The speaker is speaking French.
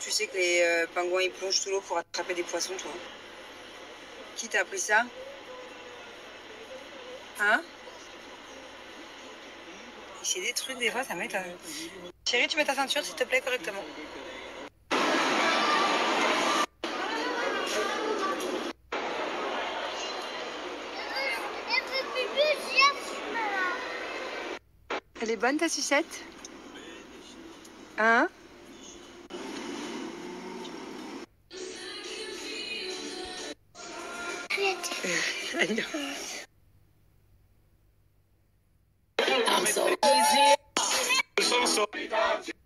tu sais que les pingouins ils plongent sous l'eau pour attraper des poissons, toi? Qui t'a appris ça? Hein? C'est des trucs, des fois, ça m'étonne. Chérie, tu mets ta ceinture, s'il te plaît, correctement. Elle est bonne, ta sucette? Hein? I'm so easy.